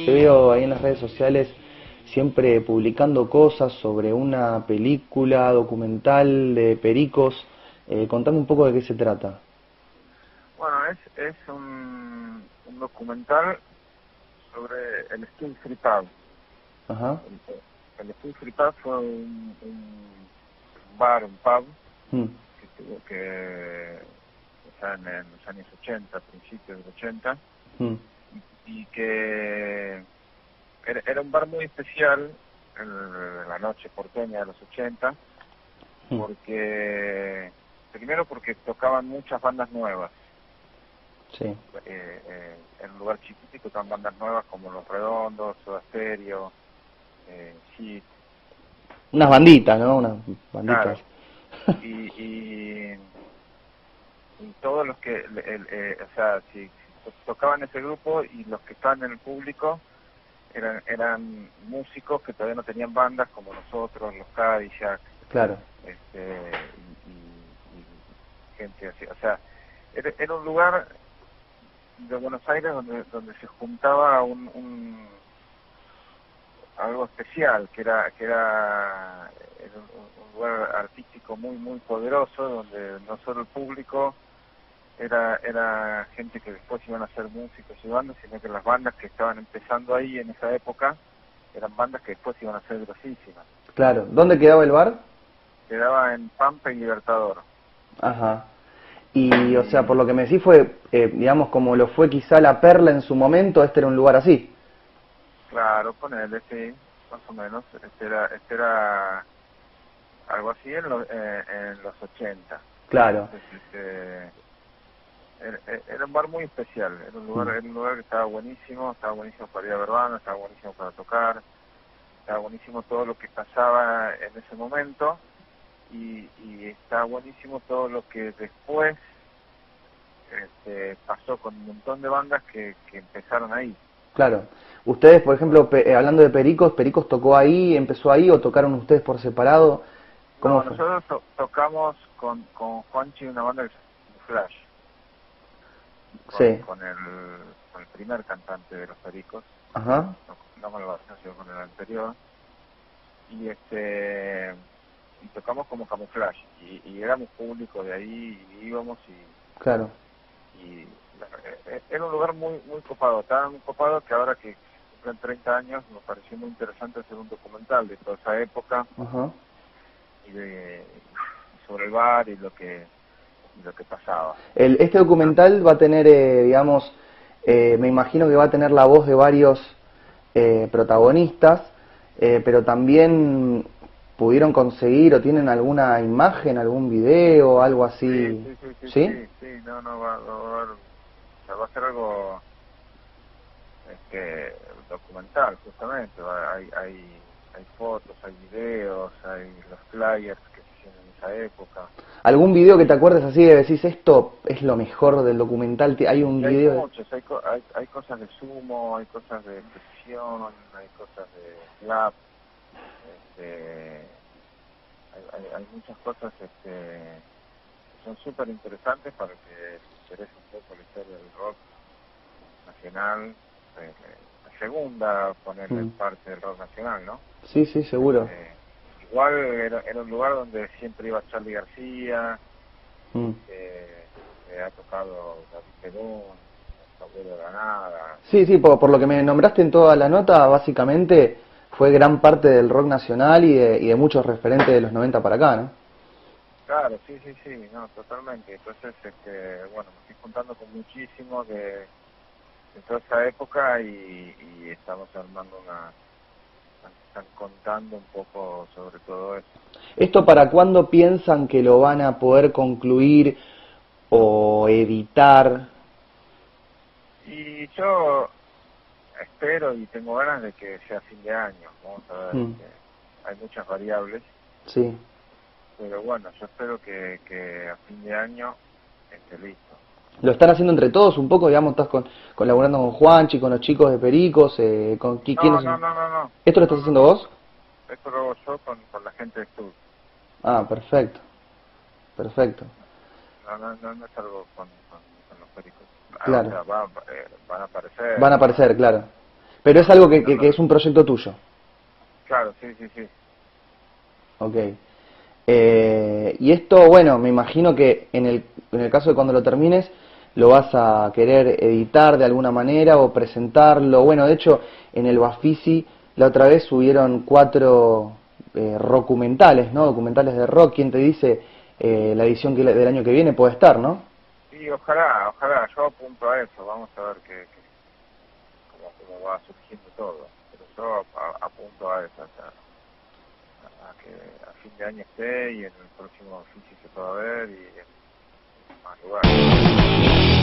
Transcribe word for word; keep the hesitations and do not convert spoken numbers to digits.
te veo ahí en las redes sociales siempre publicando cosas sobre una película documental de pericos. Eh, contame un poco de qué se trata. Bueno, es, es un, un documental sobre el Steel Free Pub. Ajá. El, el Steel Free Pub fue un, un bar, un pub, Mm. que tuvo que, o sea, en, en los años ochenta, principios de los ochenta, Mm. y, y que era, era un bar muy especial en, en la noche porteña de los ochenta, Mm. porque, primero porque tocaban muchas bandas nuevas. Sí. Eh, eh, en un lugar chiquitito tocan bandas nuevas como Los Redondos, Soda Stereo, eh, sí, Unas banditas, ¿no? Unas banditas. claro, y, y, y todos los que, el, el, eh, o sea, si, si to- tocaban ese grupo y los que estaban en el público eran eran músicos que todavía no tenían bandas como nosotros, los Cadillac, Claro. este, y, y- y gente así, o sea, era, era un lugar de Buenos Aires donde donde se juntaba un, un algo especial, que era que era, era un, un lugar artístico muy muy poderoso, donde no solo el público era era gente que después iban a ser músicos y bandas, sino que las bandas que estaban empezando ahí en esa época eran bandas que después iban a ser grosísimas. Claro. ¿Dónde quedaba el bar? Quedaba en Pampa y Libertador. Ajá. Y, o sea, por Y lo que me decís fue, eh, digamos, como lo fue quizá La Perla en su momento, este era un lugar así. claro, ponele, sí, más o menos, este era, este era algo así en, los eh, en los ochenta. Claro. Entonces, este, era, era un bar muy especial, era un lugar, Mm. era un lugar que estaba buenísimo, estaba buenísimo para ir a ver bandas, estaba buenísimo para tocar, estaba buenísimo todo lo que pasaba en ese momento, y, y está buenísimo todo lo que después este, pasó con un montón de bandas que, que empezaron ahí. Claro. Ustedes, por ejemplo, pe- eh, hablando de Pericos, ¿Pericos tocó ahí, empezó ahí o tocaron ustedes por separado? ¿Cómo No, fue? nosotros to- tocamos con, con Juanchi, una banda que se llama Flash, con, Sí. con, el, con el primer cantante de Los Pericos, Ajá. no, no con el Barça, sino con el anterior, y este y tocamos como Camouflage, y, y éramos público de ahí, y íbamos, y, Claro. y la- eh, era un lugar muy muy copado, tan muy copado que ahora que cumplen treinta años nos pareció muy interesante hacer un documental de toda esa época, Ajá. y de sobre el bar y lo que y lo que pasaba. El, este documental va a tener, eh, digamos, eh, me imagino que va a tener la voz de varios eh, protagonistas, eh, pero también pudieron conseguir o tienen alguna imagen, algún video, algo Sí, así, sí, sí, sí, ¿sí? sí, sí, no, no, va, va, va a haber- o sea, va a ser algo este, documental, justamente. Va- hay, hay, hay fotos, hay videos, hay los flyers que se hicieron en esa época. ¿Algún video que te acuerdes así de decís esto es lo mejor del documental? Ti- Hay un Y hay video de... muchos, hay, co- hay, hay cosas de sumo, hay cosas de presión, hay cosas de slap, este, hay, hay, hay muchas cosas este, que son súper interesantes para el que se interese un poco la historia del rock nacional, eh, la segunda, ponerle Mm. parte del rock nacional, ¿no? Sí, sí, seguro. Este, igual era, era un lugar donde siempre iba Charly García, Mm. eh, eh, ha tocado David Perón, Abuelo de Granada. Sí, sí, por, por lo que me nombraste en toda la nota, básicamente fue gran parte del rock nacional y de, y de muchos referentes de los noventa para acá, ¿no? Claro, sí, sí, sí, no, totalmente. Entonces, este, bueno, me estoy juntando con muchísimos de, de toda esa época, y, y estamos armando una, están contando un poco sobre todo eso. ¿Esto para cuándo piensan que lo van a poder concluir o editar? Y yo espero y tengo ganas de que sea fin de año. Vamos a ver, Mm. este, hay muchas variables, Sí, pero bueno, yo espero que, que a fin de año esté listo. lo están haciendo entre todos un poco, digamos, estás con, colaborando con Juanchi, con los chicos de Pericos, eh, con qui- No, quiénes no, son. no, no, no, ¿Esto lo estás no, no, haciendo no. vos? Esto lo hago yo con, con la gente de Stud. Ah, perfecto, perfecto, No, no, no, no es algo con, con, con los Pericos. Ah, o claro. sea, va, eh, van a aparecer, Van a va, aparecer, claro. Pero es algo que, que, que es un proyecto tuyo. Claro, sí, sí, sí. Ok. Eh, y esto, bueno, me imagino que en el, en el caso de cuando lo termines, lo vas a querer editar de alguna manera o presentarlo. Bueno, de hecho, en el Bafisi la otra vez subieron cuatro eh, documentales, ¿no? Documentales de rock. ¿Quién te dice eh, la edición que, del año que viene puede estar, ¿no? Sí, ojalá, ojalá, yo apunto a eso, vamos a ver qué, qué, cómo, cómo va surgiendo todo. Pero yo a- apunto a eso, hasta, a, a que a fin de año esté y en el próximo Bafisi se pueda ver y en más lugares.